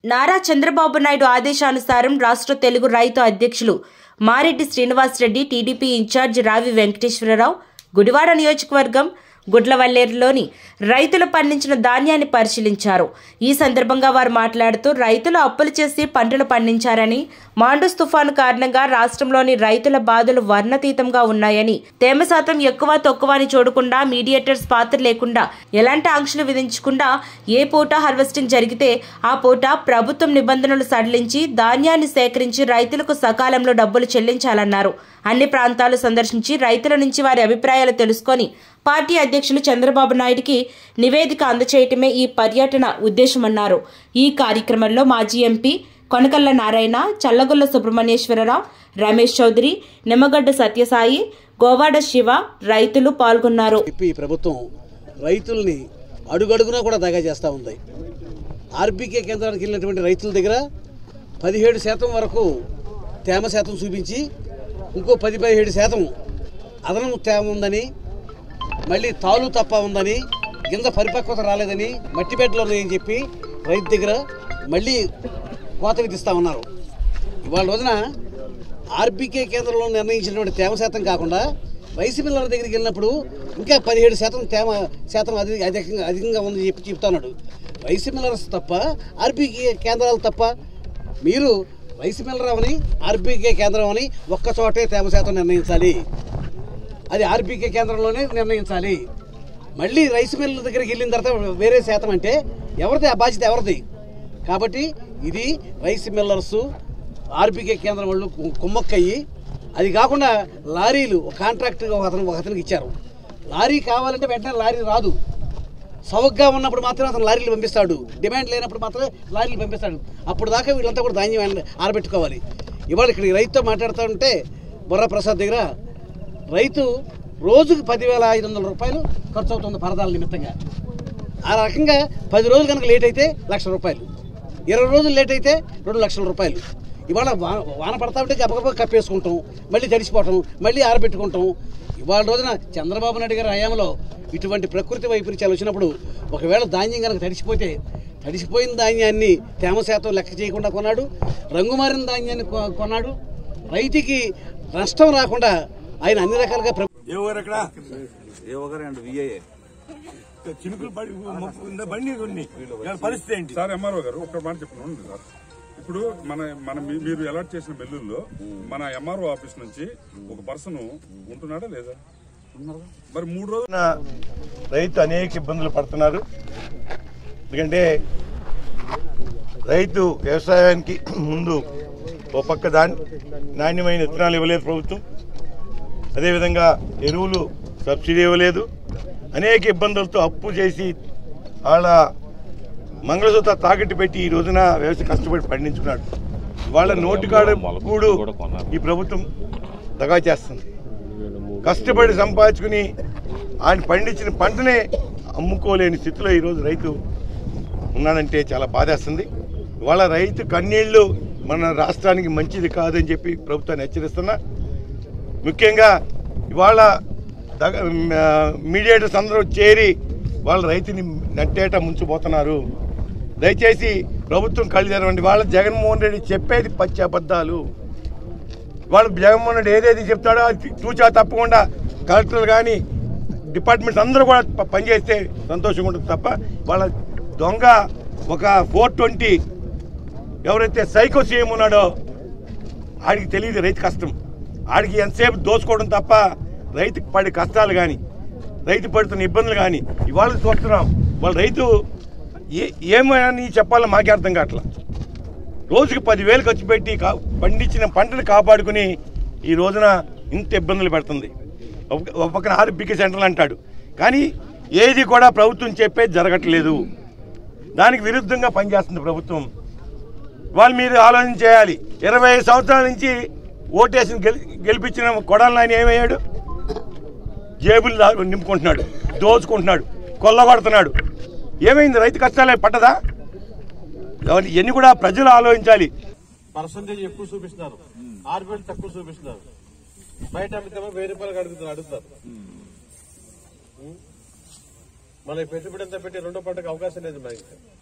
నారా చంద్రబాబు నాయుడు ఆదేశానుసారం రాష్ట్ర తెలుగు రైతు అధ్యక్షులు మారెడ్డి శ్రీనివాసరెడ్డి, టీడీపీ ఇన్ఛార్జ్ రావి వెంకటేశ్వరరావు గుడివాడ నియోజకవర్గం గుడ్లవల్లేరులోని రైతులు పండించిన ధాన్యాన్ని పరిశీలించారు. ఈ సందర్భంగా వారు మాట్లాడుతూ రైతులు అప్పులు చేసి పంటలు పండించారని, మాండూస్ తుఫాను కారణంగా రాష్ట్రంలోని రైతుల బాధలు వర్ణతీతంగా ఉన్నాయని, తేమ శాతం ఎక్కువ తక్కువ అని చూడకుండా, మీడియేటర్స్ పాత్ర లేకుండా, ఎలాంటి ఆంక్షలు విధించకుండా ఏ పూట హార్వెస్టింగ్ జరిగితే ఆ పూట ప్రభుత్వం నిబంధనలు సడలించి ధాన్యాన్ని సేకరించి రైతులకు సకాలంలో డబ్బులు చెల్లించాలన్నారు. అన్ని ప్రాంతాలు సందర్శించి రైతుల నుంచి వారి అభిప్రాయాలు తెలుసుకొని పార్టీ అధ్యక్షులు చంద్రబాబు నాయుడికి నివేదిక అందజేయటమే ఈ పర్యటన ఉద్దేశమన్నారు. ఈ కార్యక్రమంలో మాజీ ఎంపీ కొనకళ్ళ నారాయణ, చల్లగొల్ల సుబ్రహ్మణ్యేశ్వరరావు, రమేష్ చౌదరి, నిమ్మగడ్డ సత్యసాయి, గోవాడ శివ రైతులు పాల్గొన్నారు. ఈ ప్రభుత్వం రైతుల్ని అడుగడుగునా కూడా దగా చేస్తూ ఉంది. ఆర్బీకే కేంద్రానికి వెళ్ళినటువంటి రైతుల దగ్గర 17% వరకు తేమ శాతం చూపించి ఇంకో 17% అదనము తేమ ఉందని, మళ్ళీ తాలు తప్ప ఉందని, గింజ పరిపక్వత రాలేదని, మట్టి బెడ్లు ఉన్నాయని చెప్పి రైతు దగ్గర మళ్ళీ కోత విధిస్తూ ఉన్నారు. ఇవాళ రోజున ఆర్బీకే కేంద్రంలో నిర్ణయించినటువంటి తేమ శాతం కాకుండా రైస్ మిల్లర్ల దగ్గరికి వెళ్ళినప్పుడు ఇంకా 17% తేమ శాతం అధికంగా ఉందని చెప్పి చెప్తున్నాడు. రైస్ మిల్లర్స్ తప్ప, ఆర్బీకే కేంద్రాలు తప్ప. మీరు రైస్ మిల్లర్ అవని, ఆర్బీకే కేంద్రం అని ఒక్క చోటే తేమ శాతం నిర్ణయించాలి. అది ఆర్బీకే కేంద్రంలోనే నిర్ణయించాలి. మళ్ళీ రైస్ మిల్లర్ దగ్గరికి వెళ్ళిన తర్వాత వేరే శాతం అంటే ఎవరిది? ఆ బాధ్యత ఎవరిది? కాబట్టి ఇది రైస్ మిల్లర్స్, ఆర్బీకే కేంద్రం వాళ్ళు కుమ్మక్కయ్యి, అది కాకుండా లారీలు కాంట్రాక్ట్గా ఒకతనికి ఇచ్చారు. లారీ కావాలంటే వెంటనే లారీ రాదు. సౌకగా ఉన్నప్పుడు మాత్రమే అతను లారీలు పంపిస్తాడు, డిమాండ్ లేనప్పుడు మాత్రమే లారీలు పంపిస్తాడు. అప్పుడు దాకా వీళ్ళంతా కూడా ధాన్యం ఆరబెట్టుకోవాలి. ఇవాళ ఇక్కడ రైతుతో మాట్లాడుతూ ఉంటే బొర్రా ప్రసాద్ దగ్గర రైతు రోజుకు 10,500 రూపాయలు ఖర్చు అవుతుంది పరదాల నిమిత్తంగా. ఆ రకంగా 10 రోజులు కనుక లేట్ అయితే ₹1,00,000, 20 రోజులు లేట్ అయితే ₹2,00,000. ఇవాళ వాన పడతా ఉంటే గబగబా కప్పేసుకుంటాం, మళ్ళీ తడిసిపోవటం, మళ్ళీ ఆరబెట్టుకుంటాం. ఇవాళ రోజున చంద్రబాబు నాయుడు గారి హయాంలో ఇటువంటి ప్రకృతి వైపరీత్యాలు వచ్చినప్పుడు ఒకవేళ ధాన్యం కనుక తడిసిపోతే, తడిసిపోయిన ధాన్యాన్ని తేమ శాతం లెక్క చేయకుండా కొన్నాడు, రంగుమారిన ధాన్యాన్ని కొన్నాడు. రైతుకి నష్టం రాకుండా ఆయన అన్ని రకాలుగా పరిస్థితి ఏంటి సార్? ఎంఆర్ఓ గారు ఒక మాట చెప్పండి సార్. ఇప్పుడు మీరు అలాట్ చేసిన బిల్లుల్లో మన ఎంఆర్ఓ ఆఫీస్ నుంచి ఒక పర్సన్ ఉంటున్నాడా లేదా? మరి 3 రోజుల రైతు అనేక ఇబ్బందులు పడుతున్నారు. ఎందుకంటే రైతు వ్యవసాయానికి ముందు ఓ పక్క నాణ్యమైన విత్తనాలు ఇవ్వలేదు ప్రభుత్వం, అదేవిధంగా ఎరువులు సబ్సిడీ ఇవ్వలేదు. అనేక ఇబ్బందులతో అప్పు చేసి వాళ్ళ మంగళసూత్ర తాకట్టు పెట్టి ఈ రోజున వ్యవసాయ కష్టపడి పండించుకున్నాడు. వాళ్ళ నోటికాడ కూడు ఈ ప్రభుత్వం దగా చేస్తుంది. కష్టపడి సంపాదించుకుని ఆయన పండించిన పంటనే అమ్ముకోలేని స్థితిలో ఈరోజు రైతు ఉన్నాడంటే చాలా బాధేస్తుంది. వాళ్ళ రైతు కన్నీళ్లు మన రాష్ట్రానికి మంచిది కాదని చెప్పి ప్రభుత్వాన్ని హెచ్చరిస్తున్నా. ముఖ్యంగా ఇవాళ మీడియేటర్స్ అందరూ చేరి వాళ్ళ రైతుని నట్టేట ముంచిపోతున్నారు. దయచేసి ప్రభుత్వం కళ్ళు తెరవండి. వాళ్ళ జగన్మోహన్ రెడ్డి చెప్పేది పచ్చి అబద్ధాలు. వాళ్ళు జగన్మోహన్ రెడ్డి ఏదైతే చెప్తాడో అది తూచా తప్పకుండా కలెక్టర్లు కానీ డిపార్ట్మెంట్స్ అందరూ కూడా పనిచేస్తే సంతోషంగా ఉంటుంది తప్ప వాళ్ళ దొంగ ఒక 420 ఎవరైతే సైకో సీఎం ఉన్నాడో ఆడికి తెలియదు రైతు కష్టం. ఆడికి ఎంతసేపు దోచుకోవడం తప్ప రైతుకి పడే కష్టాలు కానీ, రైతు పడుతున్న ఇబ్బందులు కానీ ఇవాళ చూస్తున్నాం. వాళ్ళ రైతు ఏమని చెప్పాలో మాకే అర్థం కావట్లా. రోజుకి 10,000 ఖర్చు పెట్టి పండించిన పంటను కాపాడుకుని ఈ రోజున ఇంత ఇబ్బందులు పెడుతుంది. ఒక పక్కన ఆర్బీకే సెంటర్లు అంటాడు, కానీ ఏది కూడా ప్రభుత్వం చెప్పేది జరగట్లేదు. దానికి విరుద్ధంగా పనిచేస్తుంది ప్రభుత్వం. వాళ్ళు మీరు ఆలోచన చేయాలి. 25 సంవత్సరాల నుంచి ఓటేసి గెలిపించిన కొడాలి నాయన ఏమయ్యాడు? జేబులు నింపుకుంటున్నాడు, దోచుకుంటున్నాడు, కొల్లగొడుతున్నాడు. ఏమైంది? రైతు కష్టాలే పట్టదా? ఇవన్నీ కూడా ప్రజలు ఆలోచించాలి. పర్సంటేజ్ ఎక్కువ చూపిస్తున్నారు, ఆర్బిల్ తక్కువ చూపిస్తున్నారు. బయట అమ్మితేమో 1000 రూపాయలు అడుగుతారు. మళ్ళీ పెట్టుబడి అంతా పెట్టి రెండో పంటకు అవకాశం లేదు మనకి.